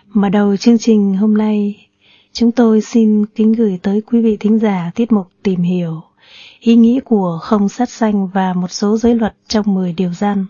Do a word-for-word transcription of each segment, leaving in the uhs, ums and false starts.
Mở đầu chương trình hôm nay, chúng tôi xin kính gửi tới quý vị thính giả tiết mục tìm hiểu ý nghĩa của không sát sanh và một số giới luật trong mười điều răn.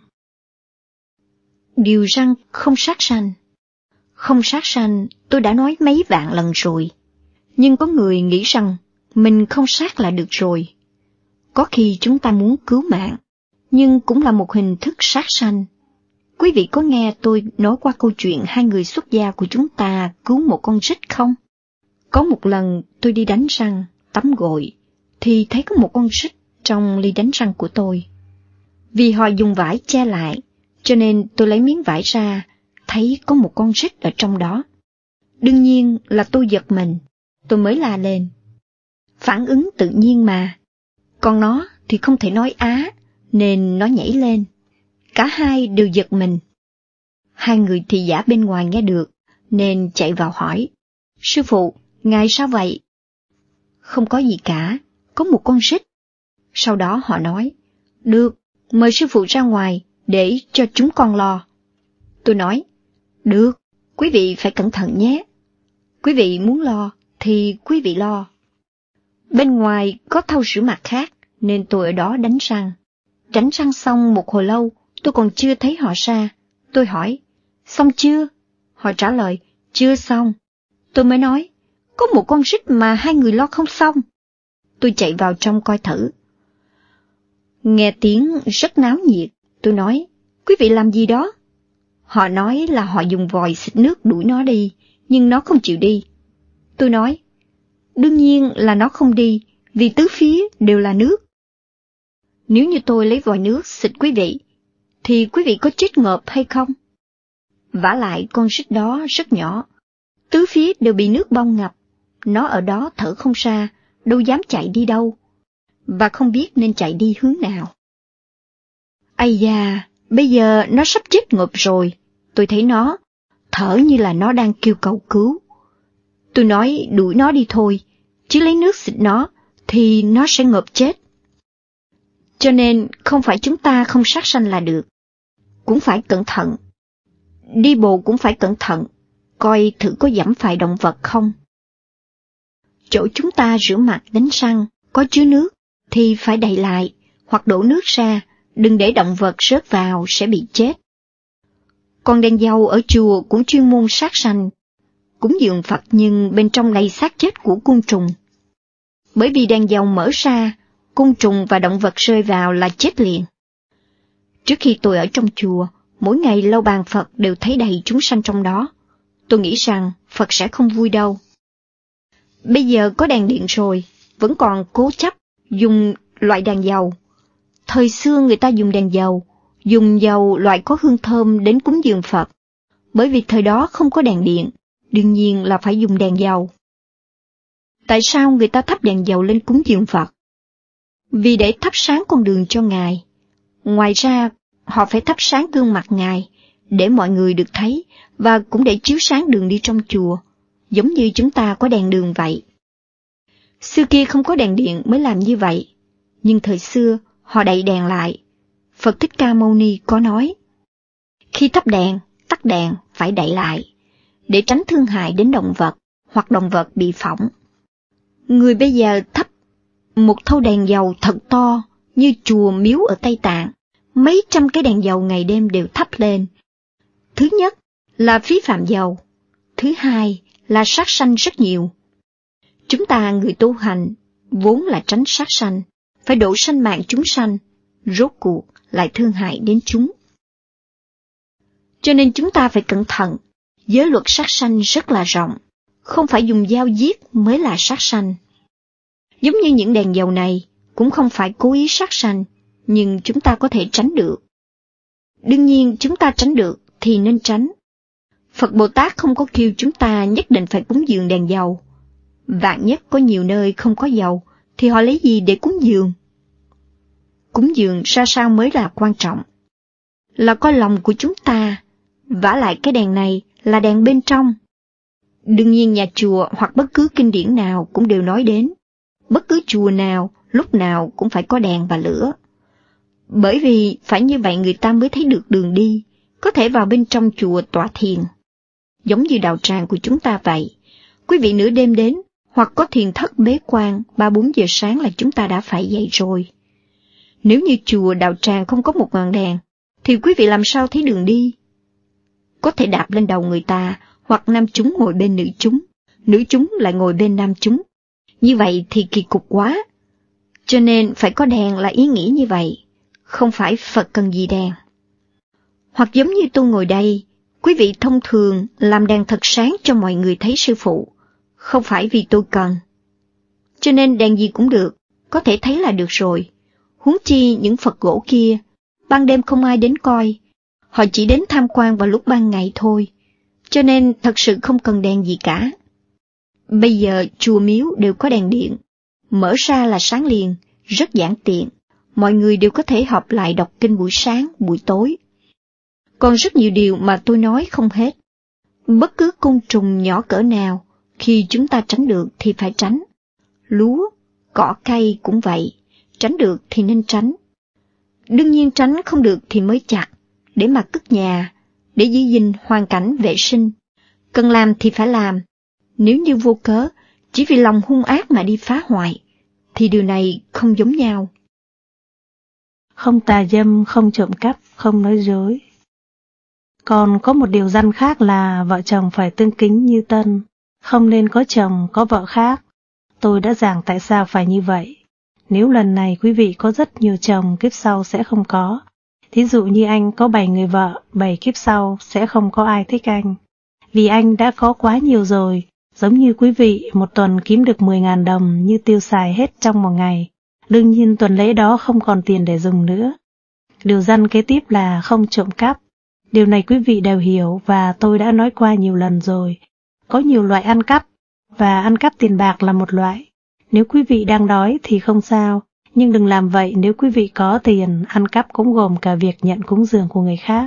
Điều răn không sát sanh. Không sát sanh tôi đã nói mấy vạn lần rồi, nhưng có người nghĩ rằng mình không sát là được rồi. Có khi chúng ta muốn cứu mạng, nhưng cũng là một hình thức sát sanh. Quý vị có nghe tôi nói qua câu chuyện hai người xuất gia của chúng ta cứu một con rít không? Có một lần tôi đi đánh răng, tắm gội, thì thấy có một con rít trong ly đánh răng của tôi. Vì họ dùng vải che lại, cho nên tôi lấy miếng vải ra, thấy có một con rít ở trong đó. Đương nhiên là tôi giật mình, tôi mới la lên. Phản ứng tự nhiên mà. Còn nó thì không thể nói á, nên nó nhảy lên. Cả hai đều giật mình. Hai người thị giả bên ngoài nghe được, nên chạy vào hỏi. Sư phụ, ngài sao vậy? Không có gì cả, có một con rít. Sau đó họ nói, được, mời sư phụ ra ngoài, để cho chúng con lo. Tôi nói, được, quý vị phải cẩn thận nhé. Quý vị muốn lo, thì quý vị lo. Bên ngoài có thau rửa mặt khác, nên tôi ở đó đánh răng. Đánh răng xong một hồi lâu, tôi còn chưa thấy họ ra. Tôi hỏi, xong chưa? Họ trả lời, chưa xong. Tôi mới nói, có một con rít mà hai người lo không xong. Tôi chạy vào trong coi thử. Nghe tiếng rất náo nhiệt, tôi nói, quý vị làm gì đó? Họ nói là họ dùng vòi xịt nước đuổi nó đi, nhưng nó không chịu đi. Tôi nói, đương nhiên là nó không đi, vì tứ phía đều là nước. Nếu như tôi lấy vòi nước xịt quý vị, thì quý vị có chết ngợp hay không? Vả lại con rít đó rất nhỏ, tứ phía đều bị nước bao ngập, nó ở đó thở không ra, đâu dám chạy đi đâu, và không biết nên chạy đi hướng nào. Ây da, bây giờ nó sắp chết ngợp rồi, tôi thấy nó, thở như là nó đang kêu cầu cứu. Tôi nói đuổi nó đi thôi, chứ lấy nước xịt nó, thì nó sẽ ngợp chết. Cho nên không phải chúng ta không sát sanh là được, cũng phải cẩn thận. Đi bộ cũng phải cẩn thận, coi thử có giẫm phải động vật không. Chỗ chúng ta rửa mặt đánh răng, có chứa nước, thì phải đậy lại, hoặc đổ nước ra, đừng để động vật rớt vào sẽ bị chết. Còn đèn dầu ở chùa cũng chuyên môn sát sanh, cúng dường Phật nhưng bên trong đầy xác chết của côn trùng. Bởi vì đèn dầu mở ra, côn trùng và động vật rơi vào là chết liền. Trước khi tôi ở trong chùa, mỗi ngày lau bàn Phật đều thấy đầy chúng sanh trong đó. Tôi nghĩ rằng Phật sẽ không vui đâu. Bây giờ có đèn điện rồi, vẫn còn cố chấp dùng loại đèn dầu. Thời xưa người ta dùng đèn dầu, dùng dầu loại có hương thơm đến cúng dường Phật. Bởi vì thời đó không có đèn điện, đương nhiên là phải dùng đèn dầu. Tại sao người ta thắp đèn dầu lên cúng dường Phật? Vì để thắp sáng con đường cho Ngài. Ngoài ra, họ phải thắp sáng gương mặt Ngài, để mọi người được thấy, và cũng để chiếu sáng đường đi trong chùa, giống như chúng ta có đèn đường vậy. Xưa kia không có đèn điện mới làm như vậy, nhưng thời xưa họ đậy đèn lại. Phật Thích Ca Mâu Ni có nói, khi thắp đèn, tắt đèn phải đậy lại, để tránh thương hại đến động vật, hoặc động vật bị phỏng. Người bây giờ thắp một thau đèn dầu thật to, như chùa miếu ở Tây Tạng, mấy trăm cái đèn dầu ngày đêm đều thắp lên. Thứ nhất là phí phạm dầu, thứ hai là sát sanh rất nhiều. Chúng ta người tu hành, vốn là tránh sát sanh, phải độ sanh mạng chúng sanh, rốt cuộc lại thương hại đến chúng. Cho nên chúng ta phải cẩn thận, giới luật sát sanh rất là rộng, không phải dùng dao giết mới là sát sanh. Giống như những đèn dầu này, cũng không phải cố ý sát sanh, nhưng chúng ta có thể tránh được. Đương nhiên chúng ta tránh được thì nên tránh. Phật Bồ Tát không có kêu chúng ta nhất định phải cúng dường đèn dầu. Vạn nhất có nhiều nơi không có dầu, thì họ lấy gì để cúng dường? Cúng dường ra sao mới là quan trọng? Là coi lòng của chúng ta, vả lại cái đèn này là đèn bên trong. Đương nhiên nhà chùa hoặc bất cứ kinh điển nào cũng đều nói đến, bất cứ chùa nào, lúc nào cũng phải có đèn và lửa. Bởi vì phải như vậy người ta mới thấy được đường đi, có thể vào bên trong chùa tọa thiền. giống như đạo tràng của chúng ta vậy. Quý vị nửa đêm đến, hoặc có thiền thất bế quan, ba bốn giờ sáng là chúng ta đã phải dậy rồi. Nếu như chùa đạo tràng không có một ngọn đèn, thì quý vị làm sao thấy đường đi? Có thể đạp lên đầu người ta, hoặc nam chúng ngồi bên nữ chúng, nữ chúng lại ngồi bên nam chúng. Như vậy thì kỳ cục quá. Cho nên phải có đèn là ý nghĩa như vậy, không phải Phật cần gì đèn. Hoặc giống như tôi ngồi đây, quý vị thông thường làm đèn thật sáng cho mọi người thấy sư phụ, không phải vì tôi cần. Cho nên đèn gì cũng được, có thể thấy là được rồi. Huống chi những Phật gỗ kia, ban đêm không ai đến coi, họ chỉ đến tham quan vào lúc ban ngày thôi, cho nên thật sự không cần đèn gì cả. Bây giờ chùa miếu đều có đèn điện, mở ra là sáng liền, rất giản tiện, mọi người đều có thể họp lại đọc kinh buổi sáng, buổi tối. Còn rất nhiều điều mà tôi nói không hết. Bất cứ côn trùng nhỏ cỡ nào, khi chúng ta tránh được thì phải tránh. Lúa, cỏ cây cũng vậy, tránh được thì nên tránh. Đương nhiên tránh không được thì mới chặt, để mà cất nhà, để giữ gìn hoàn cảnh vệ sinh. Cần làm thì phải làm. Nếu như vô cớ, chỉ vì lòng hung ác mà đi phá hoại, thì điều này không giống nhau. Không tà dâm, không trộm cắp, không nói dối. Còn có một điều răn khác là vợ chồng phải tương kính như tân, không nên có chồng, có vợ khác. Tôi đã giảng tại sao phải như vậy. Nếu lần này quý vị có rất nhiều chồng, kiếp sau sẽ không có. Thí dụ như anh có bảy người vợ, bảy kiếp sau sẽ không có ai thích anh. Vì anh đã có quá nhiều rồi, giống như quý vị một tuần kiếm được mười nghìn đồng như tiêu xài hết trong một ngày. Đương nhiên tuần lễ đó không còn tiền để dùng nữa. Điều răn kế tiếp là không trộm cắp. Điều này quý vị đều hiểu và tôi đã nói qua nhiều lần rồi. Có nhiều loại ăn cắp, và ăn cắp tiền bạc là một loại. Nếu quý vị đang đói thì không sao, nhưng đừng làm vậy nếu quý vị có tiền. Ăn cắp cũng gồm cả việc nhận cúng dường của người khác.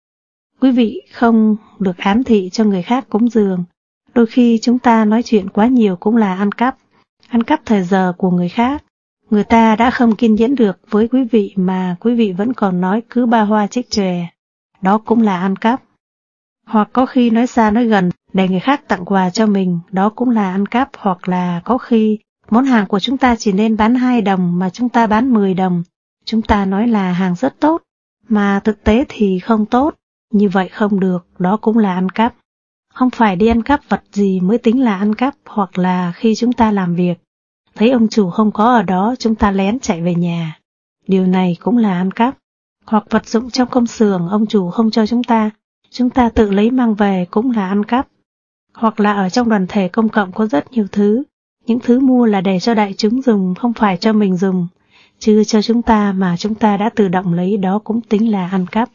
Quý vị không được ám thị cho người khác cúng dường. Đôi khi chúng ta nói chuyện quá nhiều cũng là ăn cắp, ăn cắp thời giờ của người khác. Người ta đã không kiên nhẫn được với quý vị mà quý vị vẫn còn nói cứ ba hoa trích tròe. Đó cũng là ăn cắp. Hoặc có khi nói xa nói gần để người khác tặng quà cho mình, đó cũng là ăn cắp. Hoặc là có khi món hàng của chúng ta chỉ nên bán hai đồng mà chúng ta bán mười đồng. Chúng ta nói là hàng rất tốt, mà thực tế thì không tốt. Như vậy không được, đó cũng là ăn cắp. Không phải đi ăn cắp vật gì mới tính là ăn cắp. Hoặc là khi chúng ta làm việc, thấy ông chủ không có ở đó, chúng ta lén chạy về nhà. Điều này cũng là ăn cắp. Hoặc vật dụng trong công xưởng ông chủ không cho chúng ta, chúng ta tự lấy mang về cũng là ăn cắp. Hoặc là ở trong đoàn thể công cộng có rất nhiều thứ, những thứ mua là để cho đại chúng dùng, không phải cho mình dùng, chưa cho chúng ta mà chúng ta đã tự động lấy, đó cũng tính là ăn cắp.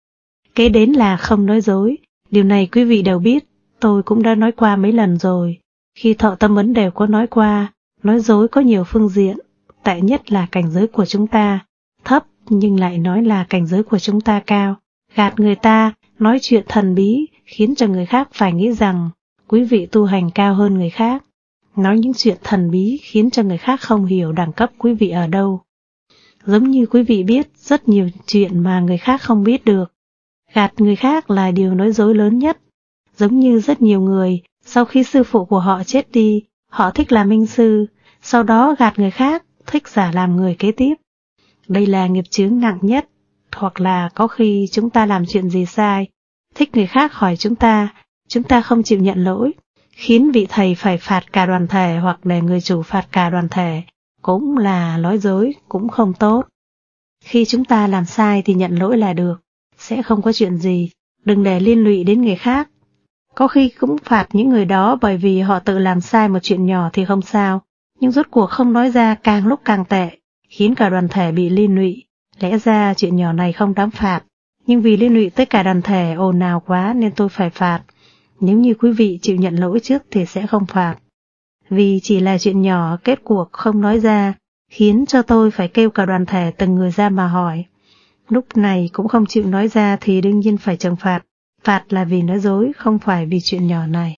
Kế đến là không nói dối. Điều này quý vị đều biết, tôi cũng đã nói qua mấy lần rồi. Khi thọ tâm ấn đều có nói qua, nói dối có nhiều phương diện, tệ nhất là cảnh giới của chúng ta thấp nhưng lại nói là cảnh giới của chúng ta cao. Gạt người ta, nói chuyện thần bí, khiến cho người khác phải nghĩ rằng quý vị tu hành cao hơn người khác. Nói những chuyện thần bí khiến cho người khác không hiểu đẳng cấp quý vị ở đâu. Giống như quý vị biết rất nhiều chuyện mà người khác không biết được. Gạt người khác là điều nói dối lớn nhất. Giống như rất nhiều người, sau khi sư phụ của họ chết đi, họ thích làm minh sư, sau đó gạt người khác, thích giả làm người kế tiếp. Đây là nghiệp chướng nặng nhất. Hoặc là có khi chúng ta làm chuyện gì sai, thích người khác hỏi chúng ta, chúng ta không chịu nhận lỗi, khiến vị thầy phải phạt cả đoàn thể hoặc để người chủ phạt cả đoàn thể, cũng là nói dối, cũng không tốt. Khi chúng ta làm sai thì nhận lỗi là được, sẽ không có chuyện gì, đừng để liên lụy đến người khác. Có khi cũng phạt những người đó bởi vì họ tự làm sai một chuyện nhỏ thì không sao, nhưng rốt cuộc không nói ra càng lúc càng tệ, khiến cả đoàn thể bị liên lụy. Lẽ ra chuyện nhỏ này không đáng phạt, nhưng vì liên lụy tới cả đoàn thể ồn ào quá nên tôi phải phạt. Nếu như quý vị chịu nhận lỗi trước thì sẽ không phạt. Vì chỉ là chuyện nhỏ, kết cuộc không nói ra, khiến cho tôi phải kêu cả đoàn thể từng người ra mà hỏi. Lúc này cũng không chịu nói ra thì đương nhiên phải trừng phạt. Phạt là vì nói dối, không phải vì chuyện nhỏ này.